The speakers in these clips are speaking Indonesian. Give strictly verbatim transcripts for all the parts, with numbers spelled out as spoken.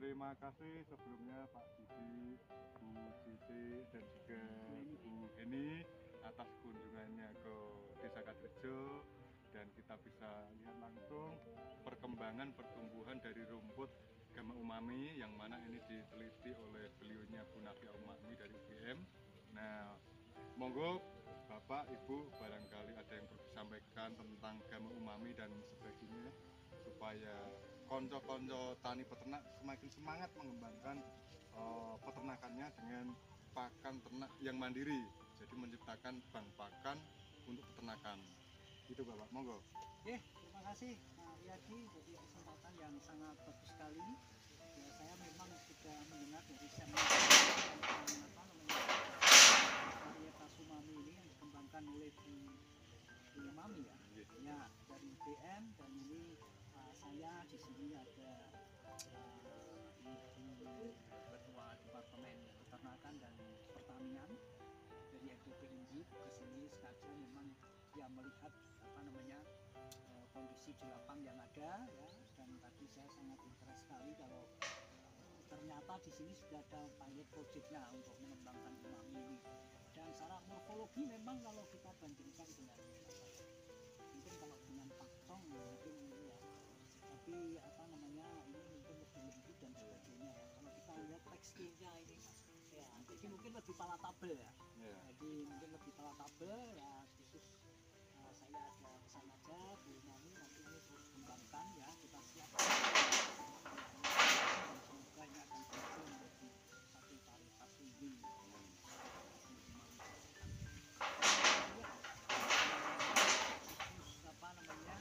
terima kasih sebelumnya Pak Didi, Bu Siti, dan juga Bu Heni atas kunjungannya ke Desa Kadrejo, dan kita bisa lihat langsung perkembangan pertumbuhan dari rumput Gama Umami yang mana ini diteliti oleh beliaunya Bu Nafia Umami dari U G M. Nah, monggo Bapak, Ibu, barangkali ada yang perlu disampaikan tentang Gama Umami dan sebagainya supaya konco-konco tani peternak semakin semangat mengembangkan uh, peternakannya dengan pakan ternak yang mandiri, jadi menciptakan bank pakan untuk peternakan. Itu Bapak, monggo. Oke, terima kasih Pak Riyadi, jadi kesempatan yang sangat bagus sekali. Ya, saya memang sudah mendengar dari seminar tentang apa namanya varietas umami ini yang dikembangkan oleh Bu Umami ya. Ya, dari U G M, dan ini uh, saya di sini ada uh, Ibu Ketua Departemen Peternakan dan Pertanian dari F D P Induk ke sini sengaja memang ya melihat apa namanya uh, kondisi di lapang yang ada ya, dan tadi saya sangat interest sekali kalau uh, ternyata di sini sudah ada pilot projectnya untuk mengembangkan umami ini, dan secara morfologi memang kalau kita bandingkan dengan mungkin kalau dengan paktong mungkin ini ya, tapi apa namanya ini mungkin lebih lembut dan sebagainya ya. Kalau kita lihat teksturnya ini ya, jadi mungkin lebih palatable ya. Yeah. Jadi mungkin lebih palatable ya, khusus uh, saya ada pesan aja Bu Mami, nanti ini terus kembangkan ya, kita siap dan semoga ini akan berhasil menjadi satu varietas unggul apa namanya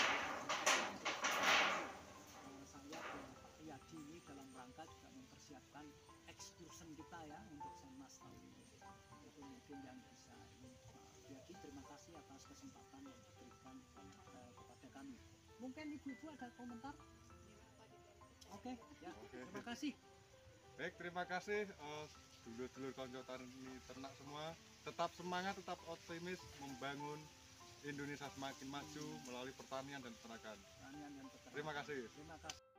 saya dan Pak Riyadi ini dalam rangka juga mempersiapkan excursion kita ya untuk Senmas tahun ini. Itu mungkin yang bisa ini Pak Riyadi, terima kasih atas kesempatan yang diberikan uh, kepada kami. Mungkin Ibu-ibu ada komentar? Oke, okay, ya okay. Terima kasih. Baik, terima kasih uh, dulur-dulur konco tani ternak semua. Tetap semangat, tetap optimis membangun Indonesia semakin maju melalui pertanian dan peternakan. Pertanian dan peternakan. Terima kasih. Terima kasih.